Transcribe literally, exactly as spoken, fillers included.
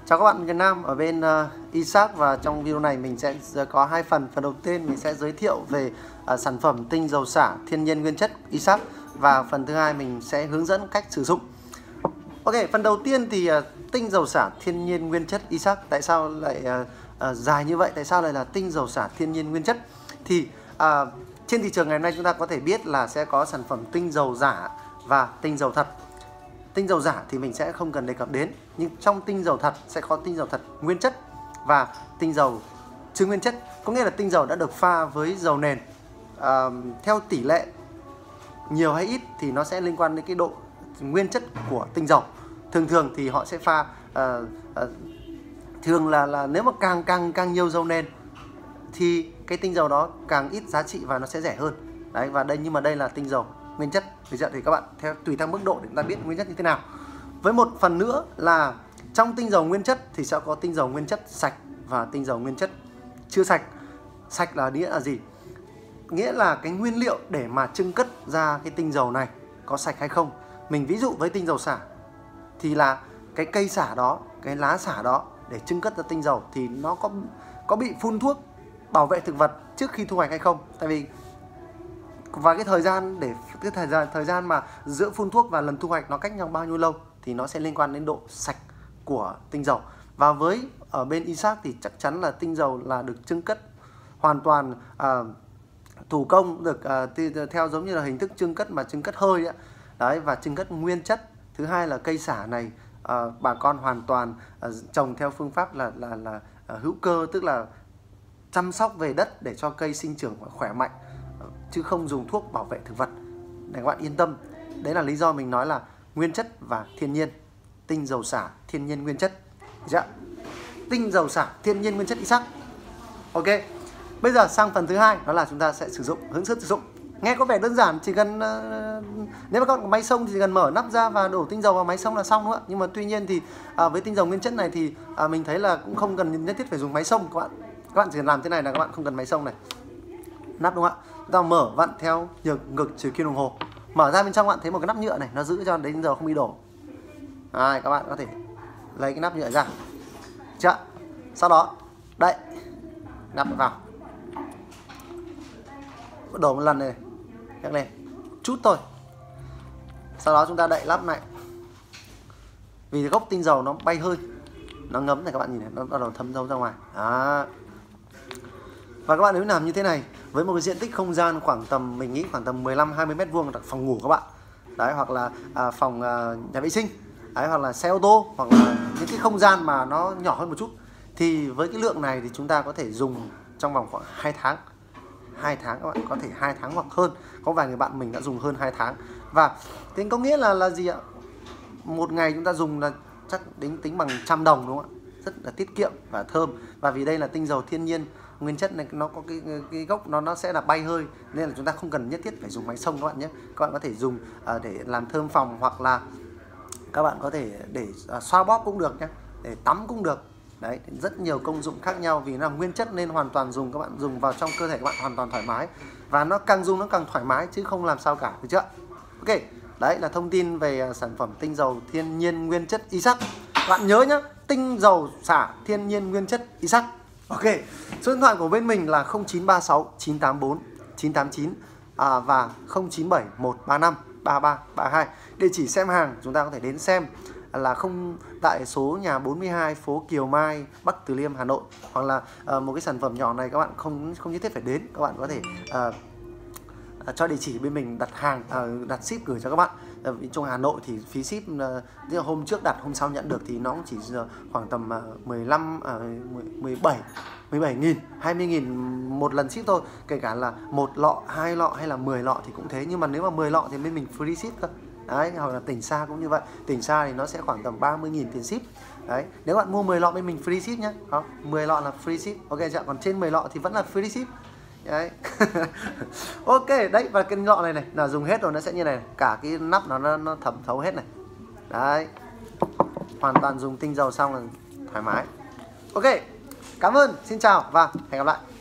Chào các bạn Việt Nam ở bên uh, Isaac, và trong video này mình sẽ có hai phần. Phần đầu tiên mình sẽ giới thiệu về uh, sản phẩm tinh dầu xả thiên nhiên nguyên chất Isaac, và phần thứ hai mình sẽ hướng dẫn cách sử dụng. Ok, phần đầu tiên thì uh, tinh dầu xả thiên nhiên nguyên chất Isaac tại sao lại uh, uh, dài như vậy? Tại sao lại là tinh dầu xả thiên nhiên nguyên chất? Thì uh, trên thị trường ngày hôm nay chúng ta có thể biết là sẽ có sản phẩm tinh dầu giả và tinh dầu thật. Tinh dầu giả thì mình sẽ không cần đề cập đến, nhưng trong tinh dầu thật sẽ có tinh dầu thật nguyên chất và tinh dầu chưa nguyên chất, có nghĩa là tinh dầu đã được pha với dầu nền. À, theo tỷ lệ nhiều hay ít thì nó sẽ liên quan đến cái độ nguyên chất của tinh dầu. Thường thường thì họ sẽ pha à, à, thường là là nếu mà càng càng càng nhiều dầu nền thì cái tinh dầu đó càng ít giá trị và nó sẽ rẻ hơn. Đấy, và đây nhưng mà đây là tinh dầu nguyên chất. Bây giờ thì các bạn theo tùy theo mức độ để chúng ta biết nguyên chất như thế nào. Với một phần nữa là trong tinh dầu nguyên chất thì sẽ có tinh dầu nguyên chất sạch và tinh dầu nguyên chất chưa sạch. Sạch là nghĩa là gì? Nghĩa là cái nguyên liệu để mà trưng cất ra cái tinh dầu này có sạch hay không. Mình ví dụ với tinh dầu xả thì là cái cây xả đó, cái lá xả đó để trưng cất ra tinh dầu thì nó có có bị phun thuốc bảo vệ thực vật trước khi thu hoạch hay không. Tại vì và cái thời gian để cái thời gian thời gian mà giữa phun thuốc và lần thu hoạch nó cách nhau bao nhiêu lâu thì nó sẽ liên quan đến độ sạch của tinh dầu. Và với ở bên Isaac thì chắc chắn là tinh dầu là được trưng cất hoàn toàn à, thủ công, được à, theo giống như là hình thức trưng cất mà trưng cất hơi ấy. Đấy, và trưng cất nguyên chất. Thứ hai là cây xả này à, bà con hoàn toàn à, trồng theo phương pháp là là là à, hữu cơ, tức là chăm sóc về đất để cho cây sinh trưởng khỏe mạnh, chứ không dùng thuốc bảo vệ thực vật, để các bạn yên tâm. Đấy là lý do mình nói là nguyên chất và thiên nhiên. Tinh dầu xả thiên nhiên nguyên chất. Được chưa? Tinh dầu xả thiên nhiên nguyên chất Isaac. Ok. Bây giờ sang phần thứ hai, đó là chúng ta sẽ sử dụng, hướng dẫn sử dụng. Nghe có vẻ đơn giản, chỉ cần uh, nếu mà các bạn có máy xông thì chỉ cần mở nắp ra và đổ tinh dầu vào máy xông là xong, đúng không ạ? Nhưng mà tuy nhiên thì uh, với tinh dầu nguyên chất này thì uh, mình thấy là cũng không cần nhất thiết phải dùng máy xông các bạn. Các bạn chỉ cần làm thế này là các bạn không cần máy xông này. Nắp, đúng không ạ? Chúng ta mở vặn theo ngược, ngược chiều kim đồng hồ. Mở ra bên trong bạn thấy một cái nắp nhựa này, nó giữ cho đến giờ không bị đổ. Đấy, các bạn có thể lấy cái nắp nhựa ra. Chưa? Sau đó, đây, nắp vào. Đổ một lần này, nhắc lên, chút thôi. Sau đó chúng ta đậy nắp lại. Vì gốc tinh dầu nó bay hơi, nó ngấm này, các bạn nhìn này, nó bắt đầu thấm dầu ra ngoài. Đó. Và các bạn nếu làm như thế này với một cái diện tích không gian khoảng tầm, mình nghĩ khoảng tầm mười lăm hai mươi mét vuông, phòng ngủ các bạn. Đấy, hoặc là à, phòng à, nhà vệ sinh. Đấy, hoặc là xe ô tô, hoặc là những cái không gian mà nó nhỏ hơn một chút. Thì với cái lượng này thì chúng ta có thể dùng trong vòng khoảng hai tháng. hai tháng các bạn có thể hai tháng hoặc hơn. Có vài người bạn mình đã dùng hơn hai tháng. Và thế có nghĩa là là gì ạ? Một ngày chúng ta dùng là chắc tính tính bằng trăm đồng, đúng không ạ? Rất là tiết kiệm và thơm. Và vì đây là tinh dầu thiên nhiên nguyên chất này, nó có cái cái gốc nó nó sẽ là bay hơi, nên là chúng ta không cần nhất thiết phải dùng máy xông các bạn nhé. Các bạn có thể dùng uh, để làm thơm phòng, hoặc là các bạn có thể để uh, xoa bóp cũng được nhé, để tắm cũng được. Đấy, rất nhiều công dụng khác nhau. Vì nó là nguyên chất nên hoàn toàn dùng, các bạn dùng vào trong cơ thể các bạn hoàn toàn thoải mái, và nó càng dùng nó càng thoải mái chứ không làm sao cả, được chưa? Ok, đấy là thông tin về uh, sản phẩm tinh dầu thiên nhiên nguyên chất Isaac. Các bạn nhớ nhé, tinh dầu xả thiên nhiên nguyên chất Isaac. Ok, số điện thoại của bên mình là không chín ba sáu chín tám bốn chín tám chín à, và không chín bảy một ba năm ba ba ba hai. Địa chỉ xem hàng chúng ta có thể đến xem là không tại số nhà bốn mươi hai phố Kiều Mai, Bắc Từ Liêm, Hà Nội. Hoặc là uh, một cái sản phẩm nhỏ này các bạn không không nhất thiết phải đến, các bạn có thể uh, uh, cho địa chỉ bên mình đặt hàng, uh, đặt ship gửi cho các bạn. Uh, trong Hà Nội thì phí ship uh, hôm trước đặt hôm sau nhận được thì nó cũng chỉ uh, khoảng tầm uh, mười lăm, uh, mười bảy nghìn, hai mươi nghìn một lần ship thôi. Kể cả là một lọ, hai lọ hay là mười lọ thì cũng thế. Nhưng mà nếu mà mười lọ thì bên mình free ship cơ. Đấy, hoặc là tỉnh xa cũng như vậy. Tỉnh xa thì nó sẽ khoảng tầm ba mươi nghìn tiền ship. Đấy, nếu bạn mua mười lọ bên mình free ship nhé. Đó, mười lọ là free ship. Ok chưa? Còn trên mười lọ thì vẫn là free ship. Đấy. Ok, đấy, và cái lọ này này là dùng hết rồi nó sẽ như này, cả cái nắp nó nó, nó thấm thấu hết này. Đấy. Hoàn toàn dùng tinh dầu xong là thoải mái. Ok. Cảm ơn, xin chào và hẹn gặp lại.